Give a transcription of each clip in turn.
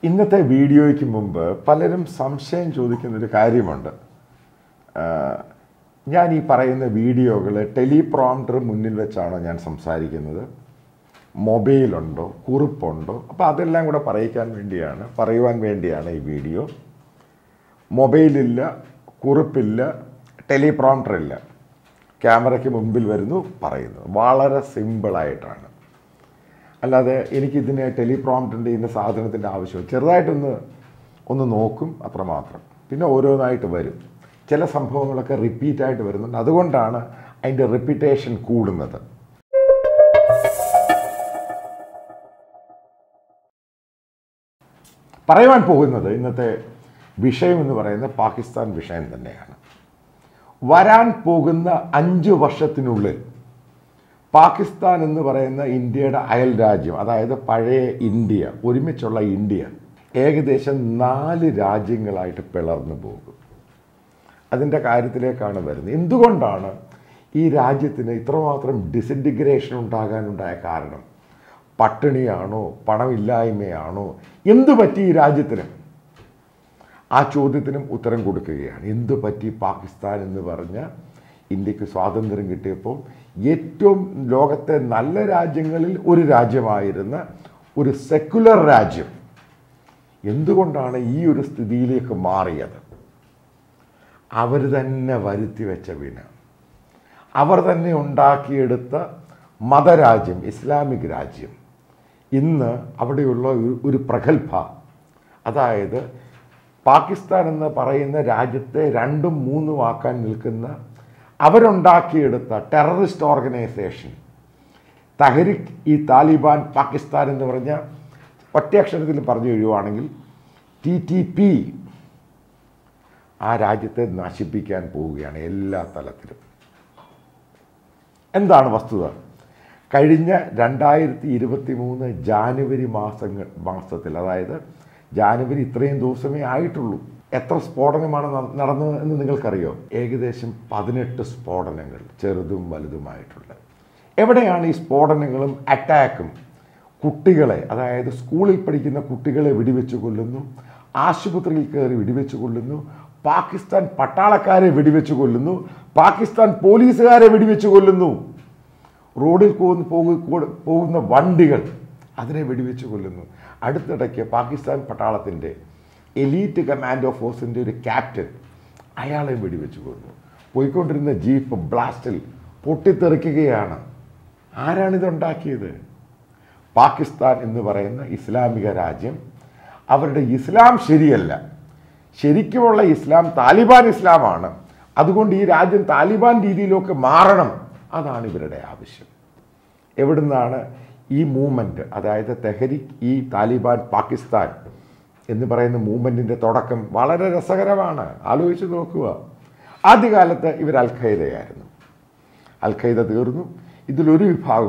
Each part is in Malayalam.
ഇന്നത്തെ വീഡിയോയ്ക്ക് മുമ്പ് പലരും സംശയം ചോദിക്കുന്നൊരു കാര്യമുണ്ട്. ഞാൻ ഈ പറയുന്ന വീഡിയോകൾ ടെലിപ്രോംപ്റ്റർ മുന്നിൽ വെച്ചാണോ ഞാൻ സംസാരിക്കുന്നത്, മൊബൈലുണ്ടോ, കുറിപ്പുണ്ടോ? അപ്പോൾ അതെല്ലാം കൂടെ പറയുവാൻ വേണ്ടിയാണ് ഈ വീഡിയോ. മൊബൈലില്ല, കുറിപ്പില്ല, ടെലിപ്രോംപ്റ്റർ ഇല്ല, ക്യാമറയ്ക്ക് മുമ്പിൽ വരുന്നു, പറയുന്നു. വളരെ സിമ്പിളായിട്ടാണ്. അല്ലാതെ എനിക്കിതിന് ടെലിപ്രോംപ്റ്ററിൻ്റെ ഇന്ന സാധനത്തിൻ്റെ ആവശ്യം ചെറുതായിട്ടൊന്ന് നോക്കും, അത്രമാത്രം. പിന്നെ ഓരോന്നായിട്ട് വരും. ചില സംഭവങ്ങളൊക്കെ റിപ്പീറ്റായിട്ട് വരുന്നുണ്ട്. അതുകൊണ്ടാണ് അതിൻ്റെ റിപ്പീറ്റേഷൻ കൂടുന്നത്. പറയുവാൻ പോകുന്നത് ഇന്നത്തെ വിഷയം എന്ന് പറയുന്നത് പാകിസ്ഥാൻ വിഷയം തന്നെയാണ്. വരാൻ പോകുന്ന 5 വർഷത്തിനുള്ളിൽ പാകിസ്ഥാൻ എന്ന് പറയുന്ന ഇന്ത്യയുടെ അയൽ രാജ്യം, അതായത് പഴയ ഇന്ത്യ, ഒരുമിച്ചുള്ള ഇന്ത്യ, ഏകദേശം 4 രാജ്യങ്ങളായിട്ട് പിളർന്നു പോകും. അതിൻ്റെ കാര്യത്തിലേക്കാണ് വരുന്നത്. എന്തുകൊണ്ടാണ് ഈ രാജ്യത്തിന് ഇത്രമാത്രം ഡിസിൻറ്റിഗ്രേഷൻ ഉണ്ടാകാനുണ്ടായ കാരണം? പട്ടിണിയാണോ, പണമില്ലായ്മയാണോ, എന്തു പറ്റി ഈ രാജ്യത്തിന്? ആ ചോദ്യത്തിനും ഉത്തരം കൊടുക്കുകയാണ്. എന്തു പറ്റി പാകിസ്ഥാൻ എന്ന് പറഞ്ഞ ഇന്ത്യക്ക് സ്വാതന്ത്ര്യം കിട്ടിയപ്പോൾ ഏറ്റവും ലോകത്തെ നല്ല രാജ്യങ്ങളിൽ ഒരു രാജ്യമായിരുന്ന ഒരു സെക്കുലർ രാജ്യം എന്തുകൊണ്ടാണ് ഈ ഒരു സ്ഥിതിയിലേക്ക് മാറിയത്? അവർ തന്നെ വരുത്തി വെച്ച വിന, അവർ തന്നെ ഉണ്ടാക്കിയെടുത്ത മതരാജ്യം, ഇസ്ലാമിക് രാജ്യം, ഇന്ന് അവിടെയുള്ള ഒരു പ്രഗത്ഭ, അതായത് പാകിസ്ഥാൻ എന്ന് പറയുന്ന രാജ്യത്തെ 2ഉം 3ഉം ആക്കാൻ നിൽക്കുന്ന അവരുണ്ടാക്കിയെടുത്ത ടെററിസ്റ്റ് ഓർഗനൈസേഷൻ തഹരിക് ഈ താലിബാൻ പാകിസ്ഥാൻ എന്ന് പറഞ്ഞ ഒറ്റയക്ഷരത്തിൽ പറഞ്ഞു കഴിയുവാണെങ്കിൽ TTP ആ രാജ്യത്തെ നശിപ്പിക്കാൻ പോവുകയാണ് എല്ലാ തലത്തിലും. എന്താണ് വസ്തുത? കഴിഞ്ഞ 2023 ജാനുവരി മാസത്തിൽ, അതായത് ജാനുവരി ഇത്രയും ദിവസമേ ആയിട്ടുള്ളൂ, എത്ര സ്ഫോടനമാണ് നടന്നത് എന്ന് നിങ്ങൾക്കറിയോ? ഏകദേശം 18 സ്ഫോടനങ്ങൾ, ചെറുതും വലുതുമായിട്ടുള്ള. എവിടെയാണ് ഈ സ്ഫോടനങ്ങളും അറ്റാക്കും? കുട്ടികളെ, അതായത് സ്കൂളിൽ പഠിക്കുന്ന കുട്ടികളെ വെടിവെച്ച് കൊല്ലുന്നു, ആശുപത്രിയിൽ കയറി വെടിവെച്ച് കൊല്ലുന്നു, പാകിസ്ഥാൻ പട്ടാളക്കാരെ വെടിവെച്ച് കൊല്ലുന്നു, പാകിസ്ഥാൻ പോലീസുകാരെ വെടിവെച്ച് കൊല്ലുന്നു, റോഡിൽ പോകുന്ന വണ്ടികൾ അതിനെ വെടിവെച്ച് കൊല്ലുന്നു. അടുത്തിടയ്ക്ക് പാകിസ്ഥാൻ പട്ടാളത്തിൻ്റെ എലീറ്റ് കമാൻഡോ ഫോഴ്സിൻ്റെ ഒരു ക്യാപ്റ്റൻ, അയാളെ വെടിവെച്ച് കൊല്ലുന്നു. പോയിക്കൊണ്ടിരുന്ന ജീപ്പ് ബ്ലാസ്റ്റിൽ പൊട്ടിത്തെറിക്കുകയാണ്. ആരാണിതുണ്ടാക്കിയത്? പാകിസ്ഥാൻ എന്ന് പറയുന്ന ഇസ്ലാമിക രാജ്യം. അവരുടെ ഇസ്ലാം ശരിയല്ല. ശരിക്കുമുള്ള ഇസ്ലാം താലിബാൻ ഇസ്ലാമാണ്. അതുകൊണ്ട് ഈ രാജ്യം താലിബാൻ രീതിയിലൊക്കെ മാറണം. അതാണ് ഇവരുടെ ആവശ്യം. എവിടുന്നാണ് ഈ മൂവ്മെൻറ്റ്, അതായത് തെഹരിക് ഈ താലിബാൻ പാകിസ്ഥാൻ എന്ന് പറയുന്ന മൂവ്മെൻറ്റിൻ്റെ തുടക്കം വളരെ രസകരമാണ്. ആലോചിച്ച് നോക്കുക. ആദ്യകാലത്ത് ഇവർ അൽ-ഖയ്ദയായിരുന്നു. അൽ-ഖയ്ദ തീർന്നു. ഇതിലൊരു വിഭാഗം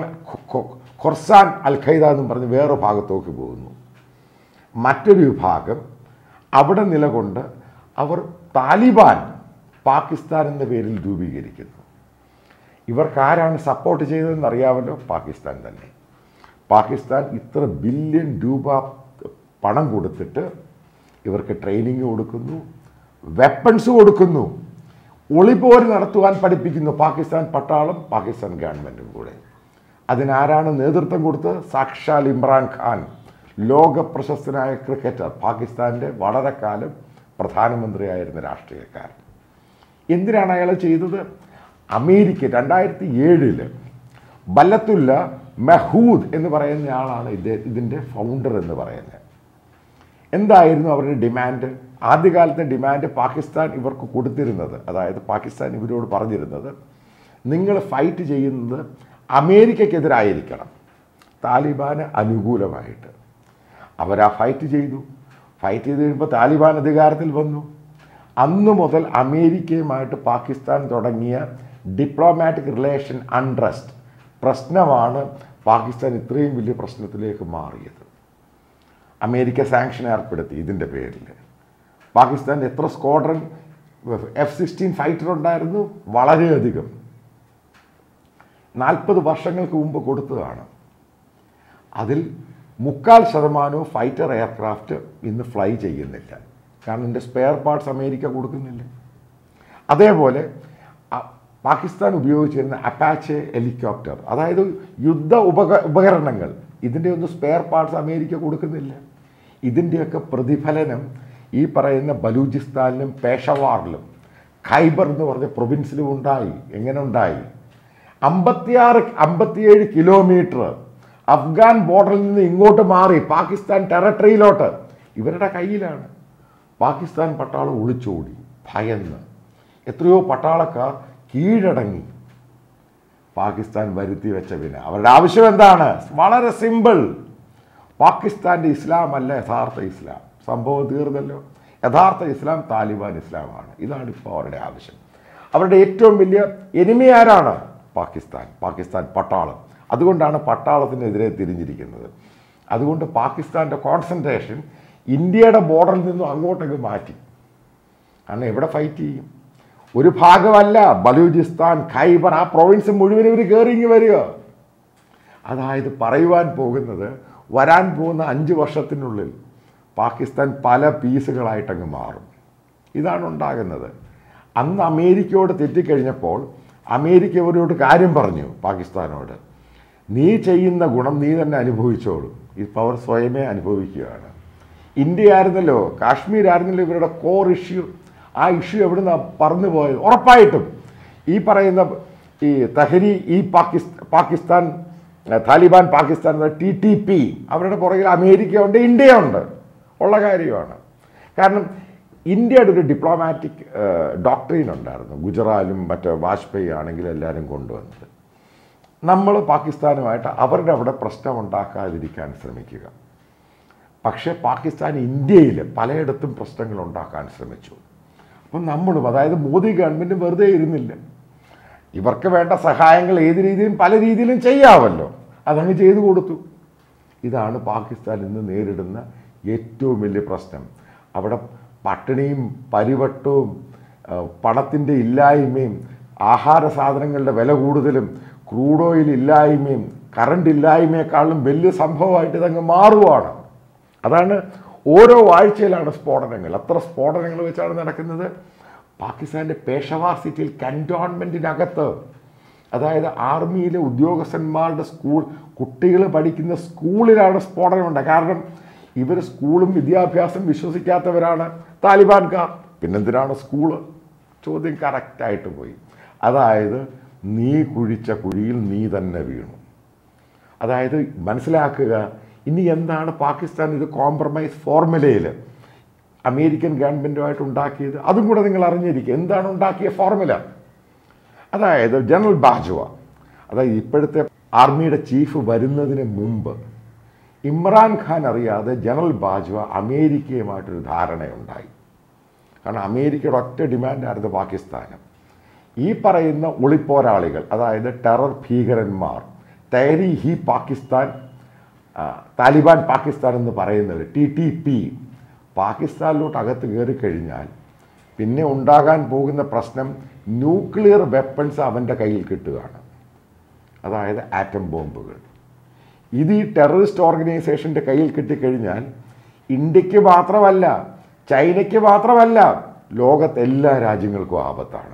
ഖൊർസാൻ അൽ-ഖയ്ദ എന്നും പറഞ്ഞ് വേറെ ഭാഗത്തേക്ക് പോകുന്നു. മറ്റൊരു വിഭാഗം അവിടെ നിലകൊണ്ട് അവർ താലിബാൻ പാകിസ്ഥാൻ എന്ന പേരിൽ രൂപീകരിക്കുന്നു. ഇവർക്കാരാണ് സപ്പോർട്ട് ചെയ്തതെന്ന് അറിയാമല്ലോ? പാകിസ്ഥാൻ തന്നെ. പാകിസ്ഥാൻ ഇത്ര ബില്യൺ രൂപ പണം കൊടുത്തിട്ട് ഇവർക്ക് ട്രെയിനിങ് കൊടുക്കുന്നു, വെപ്പൺസ് കൊടുക്കുന്നു, ഒളിപോര് നടത്തുവാൻ പഠിപ്പിക്കുന്നു. പാകിസ്ഥാൻ പട്ടാളം, പാകിസ്ഥാൻ ഗവൺമെൻറ്റും കൂടെ. അതിനാരാണ് നേതൃത്വം കൊടുത്തത്? സാക്ഷാൽ ഇമ്രാൻ ഖാൻ, ലോക പ്രശസ്തനായ ക്രിക്കറ്റർ, പാകിസ്ഥാൻ്റെ വളരെ കാലം പ്രധാനമന്ത്രിയായിരുന്ന രാഷ്ട്രീയക്കാരൻ. എന്തിനാണ് അയാൾ ചെയ്തത്? അമേരിക്ക 2007 ബല്ലത്തുല്ല മെഹൂദ് എന്ന് പറയുന്ന ആളാണ് ഇതിൻ്റെ ഫൗണ്ടർ എന്ന് പറയുന്നത്. എന്തായിരുന്നു അവരുടെ ഡിമാൻഡ്? ആദ്യകാലത്തെ ഡിമാൻഡ് പാകിസ്ഥാൻ ഇവർക്ക് കൊടുത്തിരുന്നത്, അതായത് പാകിസ്ഥാൻ ഇവരോട് പറഞ്ഞിരുന്നത്, നിങ്ങൾ ഫൈറ്റ് ചെയ്യുന്നത് അമേരിക്കയ്ക്കെതിരായിരിക്കണം, താലിബാന് അനുകൂലമായിട്ട്. അവരാ ഫൈറ്റ് ചെയ്തു കഴിയുമ്പോൾ താലിബാൻ അധികാരത്തിൽ വന്നു. അന്നു മുതൽ അമേരിക്കയുമായിട്ട് പാകിസ്ഥാൻ തുടങ്ങിയ ഡിപ്ലോമാറ്റിക് റിലേഷൻ അൺട്രസ്റ്റ് പ്രശ്നമാണ് പാകിസ്ഥാൻ ഇത്രയും വലിയ പ്രശ്നത്തിലേക്ക് മാറിയത്. അമേരിക്ക സാങ്ഷൻ ഏർപ്പെടുത്തി ഇതിൻ്റെ പേരിൽ. പാകിസ്ഥാൻ എത്ര സ്ക്വാഡ്രൺ F-16 ഫൈറ്റർ ഉണ്ടായിരുന്നു? വളരെയധികം. 40 വർഷങ്ങൾക്ക് മുമ്പ് കൊടുത്തതാണ്. അതിൽ 3/4% ഫൈറ്റർ എയർക്രാഫ്റ്റ് ഇന്ന് ഫ്ലൈ ചെയ്യുന്നില്ല. കാരണം ഇതിൻ്റെ സ്പെയർ പാർട്സ് അമേരിക്ക കൊടുക്കുന്നില്ല. അതേപോലെ പാകിസ്ഥാൻ ഉപയോഗിച്ചിരുന്ന അപ്പാച്ചെ ഹെലികോപ്റ്റർ, അതായത് യുദ്ധ ഉപകരണങ്ങൾ, ഇതിൻ്റെ ഒന്നും സ്പെയർ പാർട്സ് അമേരിക്ക കൊടുക്കുന്നില്ല. ഇതിൻ്റെയൊക്കെ പ്രതിഫലനം ഈ പറയുന്ന ബലൂചിസ്ഥാനിലും പേഷവാറിലും ഖൈബർ എന്ന് പറഞ്ഞ പ്രൊവിൻസിലും ഉണ്ടായി. എങ്ങനെ ഉണ്ടായി? 57 കിലോമീറ്റർ അഫ്ഗാൻ ബോർഡറിൽ നിന്ന് ഇങ്ങോട്ട് മാറി പാകിസ്ഥാൻ ടെറിട്ടറിയിലോട്ട് ഇവരുടെ കയ്യിലാണ്. പാകിസ്ഥാൻ പട്ടാളം ഒളിച്ചോടി ഭയന്ന്. എത്രയോ പട്ടാളക്കാർ കീഴടങ്ങി. പാകിസ്ഥാൻ വരുത്തി വെച്ച പിന്നെ അവരുടെ ആവശ്യം എന്താണ്? വളരെ സിമ്പിൾ. പാകിസ്ഥാൻ്റെ ഇസ്ലാം അല്ല യഥാർത്ഥ ഇസ്ലാം. സംഭവം തീർന്നല്ലോ. യഥാർത്ഥ ഇസ്ലാം താലിബാൻ ഇസ്ലാമാണ്. ഇതാണ് ഇപ്പോൾ അവരുടെ ആവശ്യം. അവരുടെ ഏറ്റവും വലിയ എനിമി ആരാണ്? പാകിസ്ഥാൻ പട്ടാളം. അതുകൊണ്ടാണ് പട്ടാളത്തിനെതിരെ തിരിഞ്ഞിരിക്കുന്നത്. അതുകൊണ്ട് പാകിസ്ഥാൻ്റെ കോൺസെൻട്രേഷൻ ഇന്ത്യയുടെ ബോർഡറിൽ നിന്നും അങ്ങോട്ടേക്ക് മാറ്റി. കാരണം എവിടെ ഫൈറ്റ് ചെയ്യും? ഒരു ഭാഗമല്ല, ബലൂചിസ്ഥാൻ, ഖൈബർ, ആ പ്രൊവിൻസ് മുഴുവൻ ഇവർ കയറിങ്ങി വരിക. അതായത് പറയുവാൻ പോകുന്നത്, വരാൻ പോകുന്ന 5 വർഷത്തിനുള്ളിൽ പാകിസ്ഥാൻ പല പീസുകളായിട്ടങ്ങ് മാറും. ഇതാണ് ഉണ്ടാകുന്നത്. അന്ന് അമേരിക്കയോട് തെറ്റിക്കഴിഞ്ഞപ്പോൾ അമേരിക്ക ഇവരോട് കാര്യം പറഞ്ഞു പാകിസ്ഥാനോട്, നീ ചെയ്യുന്ന ഗുണം നീ തന്നെ അനുഭവിച്ചോളൂ. ഇപ്പോൾ അവർ സ്വയമേ അനുഭവിക്കുകയാണ്. ഇന്ത്യ ആയിരുന്നല്ലോ, കാശ്മീർ ആയിരുന്നല്ലോ ഇവരുടെ കോർ ഇഷ്യൂ. ആ ഇഷ്യൂ എവിടുന്ന പറന്നു പോയത്? ഉറപ്പായിട്ടും ഈ പറയുന്ന ഈ തഹരി ഈ പാകിസ്ഥാൻ താലിബാൻ പാകിസ്ഥാൻ TTP അവരുടെ പുറകിൽ അമേരിക്കയുണ്ട്, ഇന്ത്യയുണ്ട് ഉള്ള കാര്യമാണ്. കാരണം ഇന്ത്യയുടെ ഒരു ഡിപ്ലോമാറ്റിക് ഡോക്ട്രീൻ ഉണ്ടായിരുന്നു. ഗുജറാലും മറ്റേ വാജ്പേയി ആണെങ്കിലും എല്ലാവരും കൊണ്ടുവന്നത്, നമ്മൾ പാകിസ്ഥാനുമായിട്ട് അവരുടെ അവിടെ പ്രശ്നം ഉണ്ടാക്കാതിരിക്കാൻ ശ്രമിക്കുക. പക്ഷേ പാകിസ്ഥാൻ ഇന്ത്യയിൽ പലയിടത്തും പ്രശ്നങ്ങൾ ഉണ്ടാക്കാൻ ശ്രമിച്ചു. അപ്പം നമ്മളും, അതായത് മോദി ഗവൺമെൻറ് വെറുതെ ഇരുന്നില്ല. ഇവർക്ക് വേണ്ട സഹായങ്ങൾ ഏത് രീതിയിലും പല രീതിയിലും ചെയ്യാമല്ലോ, അതങ്ങ് ചെയ്തു കൊടുത്തു. ഇതാണ് പാകിസ്ഥാൻ ഇന്ന് നേരിടുന്ന ഏറ്റവും വലിയ പ്രശ്നം. അവിടെ പട്ടിണിയും പരിവട്ടവും പണത്തിൻ്റെ ഇല്ലായ്മയും ആഹാര സാധനങ്ങളുടെ വില കൂടുതലും ക്രൂഡ് ഓയിൽ ഇല്ലായ്മയും കറണ്ട് ഇല്ലായ്മയെക്കാളും വലിയ സംഭവമായിട്ട് ഇതങ്ങ് മാറുവാണ്. അതാണ് ഓരോ ആഴ്ചയിലാണ് സ്ഫോടനങ്ങൾ. അത്ര സ്ഫോടനങ്ങൾ വെച്ചാണ് നടക്കുന്നത്. പാകിസ്ഥാൻ്റെ പേഷവാർ സിറ്റിയിൽ കൻറ്റോൺമെൻറ്റിനകത്ത്, അതായത് ആർമിയിലെ ഉദ്യോഗസ്ഥന്മാരുടെ കുട്ടികൾ പഠിക്കുന്ന സ്കൂളിലാണ് സ്ഫോടനമുണ്ട്. കാരണം ഇവർ സ്കൂളും വിദ്യാഭ്യാസം വിശ്വസിക്കാത്തവരാണ് താലിബാൻകാർ. പിന്നെന്തിനാണ് സ്കൂള്? ചോദ്യം കറക്റ്റായിട്ട് പോയി. അതായത് നീ കുഴിച്ച കുഴിയിൽ നീ തന്നെ വീണു. അതായത് മനസ്സിലാക്കുക, ഇനി എന്താണ് പാകിസ്ഥാൻ ഇത് കോംപ്രമൈസ് ഫോർമുലയിൽ അമേരിക്കൻ ഗവൺമെൻറ്റുമായിട്ട് ഉണ്ടാക്കിയത്? അതും കൂടെ നിങ്ങൾ അറിഞ്ഞിരിക്കുക. എന്താണ് ഉണ്ടാക്കിയ ഫോർമുല? അതായത് ജനറൽ ബാജ്വ, അതായത് ഇപ്പോഴത്തെ ആർമിയുടെ ചീഫ് വരുന്നതിന് മുമ്പ് ഇമ്രാൻഖാൻ അറിയാതെ ജനറൽ ബാജ്വ അമേരിക്കയുമായിട്ടൊരു ധാരണയുണ്ടായി. കാരണം അമേരിക്കയുടെ ഒറ്റ ഡിമാൻഡായിരുന്നു പാകിസ്ഥാന്. ഈ പറയുന്ന ഒളിപ്പോരാളികൾ, അതായത് ടെറർ ഭീകരന്മാർ, തഹരീഹി പാകിസ്ഥാൻ, താലിബാൻ പാകിസ്ഥാൻ എന്ന് പറയുന്നത് TTP, പാകിസ്ഥാനിലോട്ട് അകത്ത് കയറി കഴിഞ്ഞാൽ പിന്നെ ഉണ്ടാകാൻ പോകുന്ന പ്രശ്നം ന്യൂക്ലിയർ വെപ്പൺസ് അവൻ്റെ കയ്യിൽ കിട്ടുകയാണ്. അതായത് ആറ്റം ബോംബുകൾ. ഇത് ഈ ടെററിസ്റ്റ് ഓർഗനൈസേഷൻ്റെ കയ്യിൽ കിട്ടിക്കഴിഞ്ഞാൽ ഇന്ത്യക്ക് മാത്രമല്ല, ചൈനയ്ക്ക് മാത്രമല്ല, ലോകത്തെ എല്ലാ രാജ്യങ്ങൾക്കും ആപത്താണ്.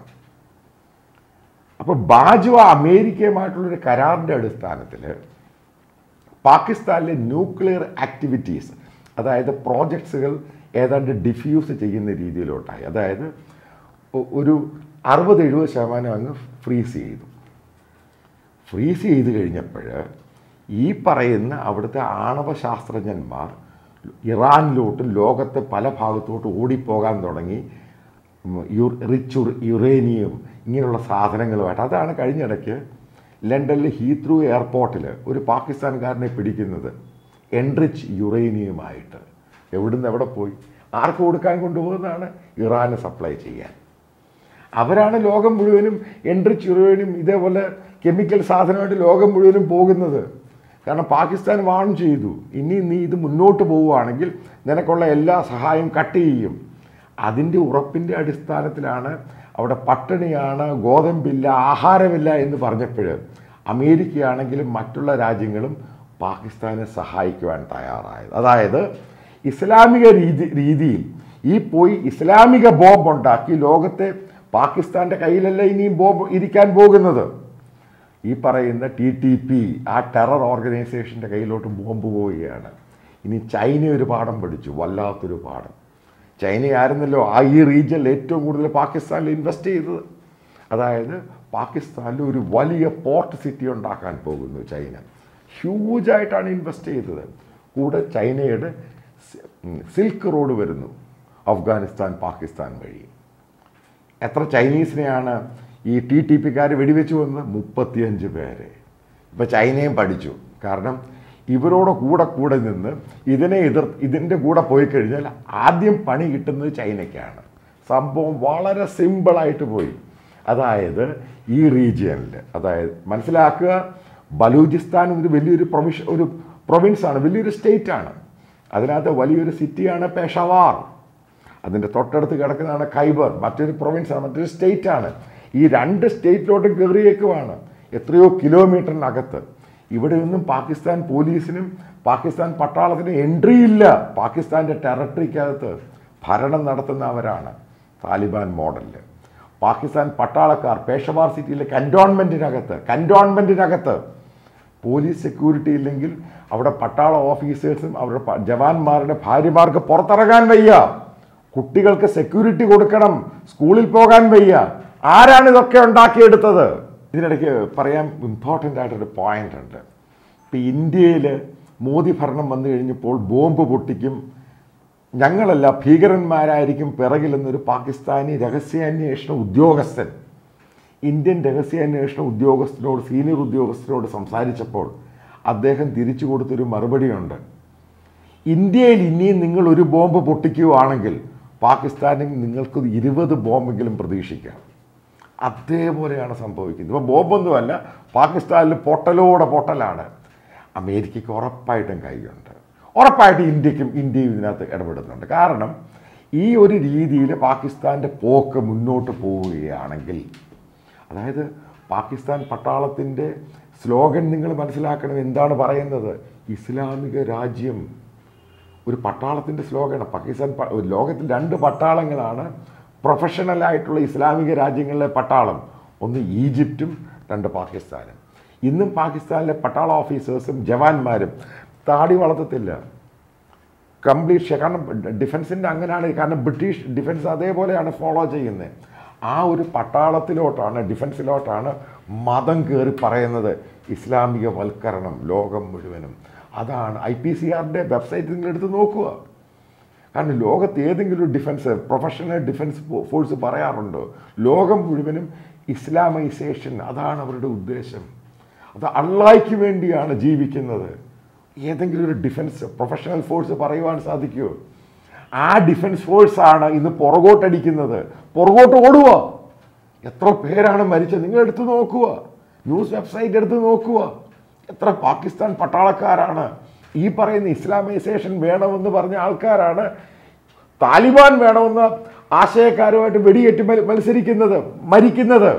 അപ്പോൾ ബാജ്വ അമേരിക്കയുമായിട്ടുള്ളൊരു കരാറിൻ്റെ അടിസ്ഥാനത്തിൽ പാകിസ്ഥാനിലെ ന്യൂക്ലിയർ ആക്ടിവിറ്റീസ്, അതായത് പ്രോജക്ട്സുകൾ ഏതാണ്ട് ഡിഫ്യൂസ് ചെയ്യുന്ന രീതിയിലോട്ടായി. അതായത് ഒരു 60-70% അങ്ങ് ഫ്രീസ് ചെയ്തു. ഫ്രീസ് ചെയ്ത് കഴിഞ്ഞപ്പോൾ ഈ പറയുന്ന അവിടുത്തെ ആണവ ശാസ്ത്രജ്ഞന്മാർ ഇറാനിലോട്ടും ലോകത്തെ പല ഭാഗത്തോട്ട് ഓടിപ്പോകാൻ തുടങ്ങി. റിച്ച് യുറേനിയം ഇങ്ങനെയുള്ള സാധനങ്ങളുമായിട്ട്. അതാണ് കഴിഞ്ഞിടയ്ക്ക് ലണ്ടനിലെ ഹീത്രൂ എയർപോർട്ടിൽ ഒരു പാകിസ്ഥാൻകാരനെ പിടിക്കുന്നത് എൻറിച്ച് യുറേനിയമായിട്ട്. എവിടുന്ന് എവിടെ പോയി? ആർക്ക് കൊടുക്കാൻ കൊണ്ടുപോകുന്നതാണ്? ഇറാന് സപ്ലൈ ചെയ്യാൻ. അവരാണ് ലോകം മുഴുവനും എൻറിച്ച് യുറേനിയം ഇതേപോലെ കെമിക്കൽ സാധനമായിട്ട് ലോകം മുഴുവനും പോകുന്നത്. കാരണം പാകിസ്ഥാൻ വാൺ ചെയ്തു, ഇനി നീ ഇത് മുന്നോട്ട് പോവുകയാണെങ്കിൽ നിനക്കുള്ള എല്ലാ സഹായവും കട്ട് ചെയ്യും. അതിൻ്റെ ഉറപ്പിൻ്റെ അടിസ്ഥാനത്തിലാണ് അവിടെ പട്ടിണിയാണ്, ഗോതമ്പില്ല, ആഹാരമില്ല എന്ന് പറഞ്ഞപ്പോൾ അമേരിക്കയാണെങ്കിലും മറ്റുള്ള രാജ്യങ്ങളും പാകിസ്ഥാനെ സഹായിക്കുവാൻ തയ്യാറായത്. അതായത് ഇസ്ലാമിക രീതിയിൽ ഈ പോയി ഇസ്ലാമിക ബോംബ് ഉണ്ടാക്കി ലോകത്തെ പാകിസ്ഥാൻ്റെ കയ്യിലല്ല ഇനിയും ബോംബ് ഇരിക്കാൻ പോകുന്നത്. ഈ പറയുന്ന TTP ആ ടെറർ ഓർഗനൈസേഷൻ്റെ കയ്യിലോട്ട് ബോംബ് പോവുകയാണ്. ഇനി ചൈന ഒരു പാഠം പഠിച്ചു, വല്ലാത്തൊരു പാഠം. ചൈനയായിരുന്നല്ലോ ഈ റീജിയനിൽ ഏറ്റവും കൂടുതൽ പാകിസ്ഥാനിൽ ഇൻവെസ്റ്റ് ചെയ്തത്. അതായത് പാകിസ്ഥാനിൽ ഒരു വലിയ പോർട്ട് സിറ്റി ഉണ്ടാക്കാൻ പോകുന്നു ചൈന. ഹ്യൂജായിട്ടാണ് ഇൻവെസ്റ്റ് ചെയ്തത്. കൂടെ ചൈനയുടെ സിൽക്ക് റോഡ് വരുന്നു അഫ്ഗാനിസ്ഥാൻ പാകിസ്ഥാൻ വഴി. എത്ര ചൈനീസിനെയാണ് ഈ TTPക്കാർ വെടിവെച്ച് വന്നത്? 35 പേരെ. ഇപ്പോൾ ചൈനയും പഠിച്ചു. കാരണം ഇവരോട് കൂടെ നിന്ന് ഇതിൻ്റെ കൂടെ പോയി കഴിഞ്ഞാൽ ആദ്യം പണി കിട്ടുന്നത് ചൈനയ്ക്കാണ്. സംഭവം വളരെ സിമ്പിളായിട്ട് പോയി. അതായത് ഈ റീജിയനിൽ, അതായത് മനസ്സിലാക്കുക, ബലൂചിസ്ഥാൻ ഒരു വലിയൊരു പ്രൊവിൻസാണ്, വലിയൊരു സ്റ്റേറ്റാണ്. അതിനകത്ത് വലിയൊരു സിറ്റിയാണ് പെഷവാർ. അതിൻ്റെ തൊട്ടടുത്ത് കിടക്കുന്നതാണ് ഖൈബർ, മറ്റൊരു പ്രൊവിൻസാണ്, മറ്റൊരു സ്റ്റേറ്റാണ്. ഈ 2 സ്റ്റേറ്റിലോട്ടും കയറിയേക്കുവാണ് എത്രയോ കിലോമീറ്ററിനകത്ത്. ഇവിടെയൊന്നും പാകിസ്ഥാൻ പോലീസിനും പാകിസ്ഥാൻ പട്ടാളത്തിനും എൻട്രി ഇല്ല. പാകിസ്ഥാൻ്റെ ടെറിട്ടറിക്കകത്ത് ഭരണം നടത്തുന്നവരാണ് താലിബാൻ മോഡലിൽ. പാകിസ്ഥാൻ പട്ടാളക്കാർ പേഷവാർ സിറ്റിയിലെ കൻ്റോൺമെൻറ്റിനകത്ത് പോലീസ് സെക്യൂരിറ്റി ഇല്ലെങ്കിൽ അവിടെ പട്ടാള ഓഫീസേഴ്സും അവരുടെ ജവാന്മാരുടെ ഭാര്യമാർക്ക് പുറത്തിറങ്ങാൻ വയ്യ. കുട്ടികൾക്ക് സെക്യൂരിറ്റി കൊടുക്കണം, സ്കൂളിൽ പോകാൻ വയ്യ. ആരാണ് ഇതൊക്കെ ഉണ്ടാക്കിയെടുത്തത്? ഇതിനിടയ്ക്ക് പറയാൻ ഇമ്പോർട്ടൻ്റ് ആയിട്ടൊരു പോയിൻ്റ് ഉണ്ട്. ഇപ്പം ഇന്ത്യയിൽ മോദി ഭരണം വന്നു കഴിഞ്ഞപ്പോൾ ബോംബ് പൊട്ടിക്കും, ഞങ്ങളല്ല ഭീകരന്മാരായിരിക്കും പിറകിലെന്നൊരു പാകിസ്ഥാനി രഹസ്യാന്വേഷണ ഉദ്യോഗസ്ഥൻ ഇന്ത്യൻ രഹസ്യാന്വേഷണ ഉദ്യോഗസ്ഥനോട്, സീനിയർ ഉദ്യോഗസ്ഥനോട് സംസാരിച്ചപ്പോൾ അദ്ദേഹം തിരിച്ചു കൊടുത്തൊരു മറുപടിയുണ്ട്. ഇന്ത്യയിൽ ഇനിയും നിങ്ങൾ ഒരു ബോംബ് പൊട്ടിക്കുകയാണെങ്കിൽ പാകിസ്ഥാനിൽ നിങ്ങൾക്ക് 20 ബോംബെങ്കിലും പ്രതീക്ഷിക്കാം. അതേപോലെയാണ് സംഭവിക്കുന്നത്. ഇപ്പോൾ ബോംബൊന്നുമല്ല, പാകിസ്ഥാനിൽ പൊട്ടലാണ്. അമേരിക്കയ്ക്ക് ഉറപ്പായിട്ടും കൈയുണ്ട്, ഉറപ്പായിട്ട് ഇന്ത്യയും ഇതിനകത്ത് ഇടപെടുന്നുണ്ട്. കാരണം ഈ ഒരു രീതിയിൽ പാകിസ്ഥാൻ്റെ പോക്ക് മുന്നോട്ട് പോവുകയാണെങ്കിൽ, അതായത് പാകിസ്ഥാൻ പട്ടാളത്തിൻ്റെ സ്ലോഗൻ നിങ്ങൾ മനസ്സിലാക്കണം. എന്താണ് പറയുന്നത്? ഇസ്ലാമിക രാജ്യം. ഒരു പട്ടാളത്തിൻ്റെ സ്ലോഗനാണ്. പാകിസ്ഥാൻ ലോകത്തിൽ 2 പട്ടാളങ്ങളാണ് പ്രൊഫഷണലായിട്ടുള്ള ഇസ്ലാമിക രാജ്യങ്ങളിലെ പട്ടാളം. ഒന്ന് ഈജിപ്തും 2 പാകിസ്ഥാനും. ഇന്നും പാകിസ്ഥാനിലെ പട്ടാള ഓഫീസേഴ്സും ജവാന്മാരും താടി വളർത്തത്തില്ല. കംപ്ലീറ്റ്. കാരണം ഡിഫൻസിൻ്റെ അങ്ങനെയാണ്. കാരണം ബ്രിട്ടീഷ് ഡിഫൻസ് അതേപോലെയാണ് ഫോളോ ചെയ്യുന്നത്. ആ ഒരു പട്ടാളത്തിലോട്ടാണ്, ഡിഫൻസിലോട്ടാണ് മതം കയറി പറയുന്നത്. ഇസ്ലാമിക വൽക്കരണം ലോകം മുഴുവനും. അതാണ് IPCRൻ്റെ വെബ്സൈറ്റ് നിങ്ങൾ എടുത്ത് നോക്കുക. കാരണം ലോകത്ത് ഏതെങ്കിലും ഒരു ഡിഫൻസ് പ്രൊഫഷണൽ ഡിഫൻസ് ഫോഴ്സ് പറയാറുണ്ടോ? ലോകം മുഴുവനും ഇസ്ലാമൈസേഷൻ, അതാണ് അവരുടെ ഉദ്ദേശം. അത് അള്ളാഹ്ക്ക് വേണ്ടിയാണ് ജീവിക്കുന്നത്. ഏതെങ്കിലും ഒരു ഡിഫൻസ് പ്രൊഫഷണൽ ഫോഴ്സ് പറയുവാൻ സാധിക്കുമോ? ആ ഡിഫൻസ് ഫോഴ്സാണ് ഇന്ന് പുറകോട്ടടിക്കുന്നത്. പുറകോട്ട് ഓടുക. എത്ര പേരാണ് മരിച്ചത് നിങ്ങൾ എടുത്ത് നോക്കുക. ന്യൂസ് വെബ്സൈറ്റ് എടുത്ത് നോക്കുക. എത്ര പാകിസ്ഥാൻ പട്ടാളക്കാരാണ് ഈ പറയുന്ന ഇസ്ലാമൈസേഷൻ വേണമെന്ന് പറഞ്ഞ ആൾക്കാരാണ് താലിബാൻ വേണമെന്ന ആശയക്കാരുമായിട്ട് വെടിയേറ്റ് മരിക്കുന്നത്.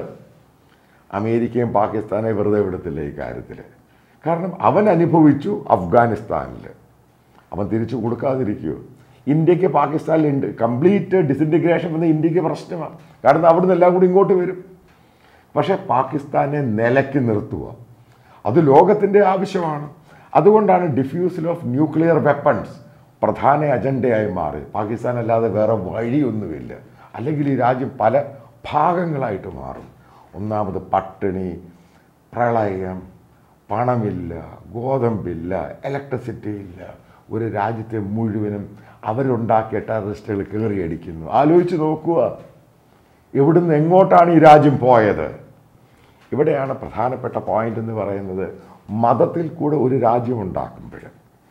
അമേരിക്കയും പാകിസ്ഥാനെ വെറുതെ വിടത്തില്ല ഈ കാര്യത്തിൽ. കാരണം അവൻ അനുഭവിച്ചു അഫ്ഗാനിസ്ഥാനിൽ, അവൻ തിരിച്ചു കൊടുക്കാതിരിക്കുമോ? ഇന്ത്യക്ക് പാകിസ്ഥാനിലുണ്ട് കംപ്ലീറ്റ് ഡിസിൻറ്റിഗ്രേഷൻ വന്ന ഇന്ത്യക്ക് പ്രശ്നമാണ്. കാരണം അവിടുന്ന് എല്ലാം കൂടി ഇങ്ങോട്ട് വരും. പക്ഷേ പാകിസ്ഥാനെ നിലയ്ക്ക് നിർത്തുക, അത് ലോകത്തിൻ്റെ ആവശ്യമാണ്. അതുകൊണ്ടാണ് ഡിഫ്യൂസൽ ഓഫ് ന്യൂക്ലിയർ വെപ്പൺസ് പ്രധാന അജണ്ടയായി മാറി. പാകിസ്ഥാൻ അല്ലാതെ വേറെ വഴിയൊന്നുമില്ല. അല്ലെങ്കിൽ ഈ രാജ്യം പല ഭാഗങ്ങളായിട്ട് മാറും. ഒന്നാമത് പട്ടിണി, പ്രളയം, പണമില്ല, ഗോതമ്പില്ല, ഇലക്ട്രിസിറ്റി ഇല്ല. ഒരു രാജ്യത്തെ മുഴുവനും അവരുണ്ടാക്കിയ ടെററിസ്റ്റുകൾ കയറിയടിക്കുന്നു. ആലോചിച്ച് നോക്കുക, എവിടുന്ന് എങ്ങോട്ടാണ് ഈ രാജ്യം പോയത്? ഇവിടെയാണ് പ്രധാനപ്പെട്ട പോയിന്റ് എന്ന് പറയുന്നത്. മതത്തിൽ കൂടെ ഒരു രാജ്യം ഉണ്ടാക്കുമ്പോൾ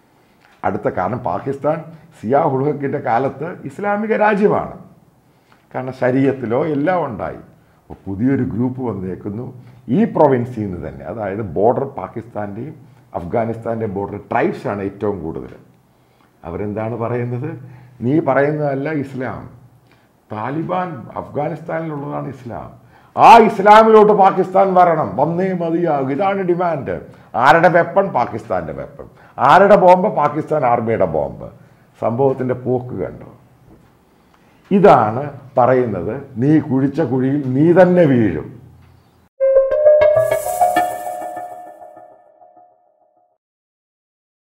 കാരണം പാകിസ്ഥാൻ സിയാ ഉൾ ഹക്കിൻ്റെ കാലത്ത് ഇസ്ലാമിക രാജ്യമാണ്. കാരണം ശരീഅത്തിലോ എല്ലാം ഉണ്ടായി. അപ്പോൾ പുതിയൊരു ഗ്രൂപ്പ് വന്നേക്കുന്നു ഈ പ്രൊവിൻസിൽ നിന്ന് തന്നെ. അതായത് ബോർഡർ പാകിസ്ഥാൻ്റെയും അഫ്ഗാനിസ്ഥാൻ്റെയും ബോർഡർ ട്രൈബ്സാണ് ഏറ്റവും കൂടുതൽ. അവരെന്താണ് പറയുന്നത്? നീ പറയുന്നതല്ല ഇസ്ലാം. താലിബാൻ അഫ്ഗാനിസ്ഥാനിലുള്ളതാണ് ഇസ്ലാം. ആ ഇസ്ലാമിലോട്ട് പാകിസ്ഥാൻ വരണം, വന്നേ മതിയാകും. ഇതാണ് ഡിമാൻഡ്. ആരുടെ വെപ്പൺ? പാകിസ്ഥാൻ്റെ വെപ്പൺ. ആരുടെ ബോംബ്? പാകിസ്ഥാൻ ആർമിയുടെ ബോംബ്. സംഭവത്തിൻ്റെ പോക്ക് കണ്ടോ? ഇതാണ് പറയുന്നത്, നീ കുഴിച്ച കുഴിയിൽ നീ തന്നെ വീഴും.